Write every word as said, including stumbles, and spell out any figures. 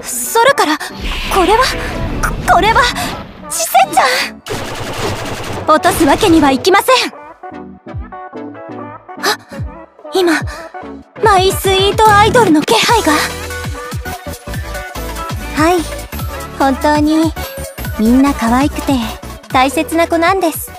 空から。これはここれはちせちゃん。落とすわけにはいきません。あ、今マイスイートアイドルの気配が。はい、本当にみんな可愛くて大切な子なんです。